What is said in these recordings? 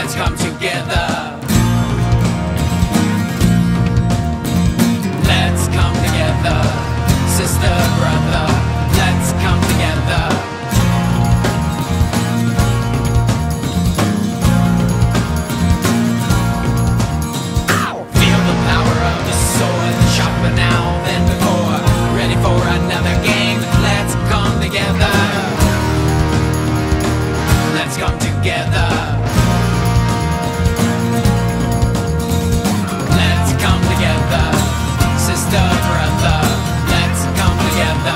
let's come together. Let's come together, sister, brother, let's come together. Feel the power of the sword, sharper now than before. Ready for another game, let's come together. Let's come together. Let's come together, sister, brother, let's come together.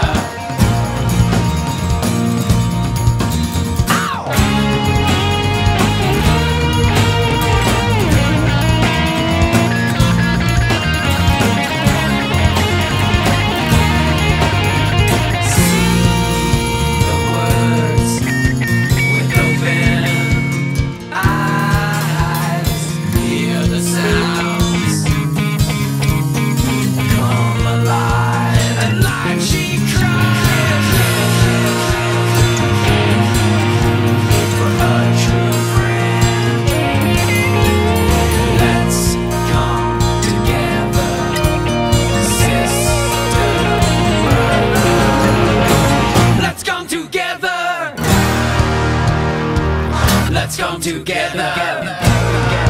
Let's come together.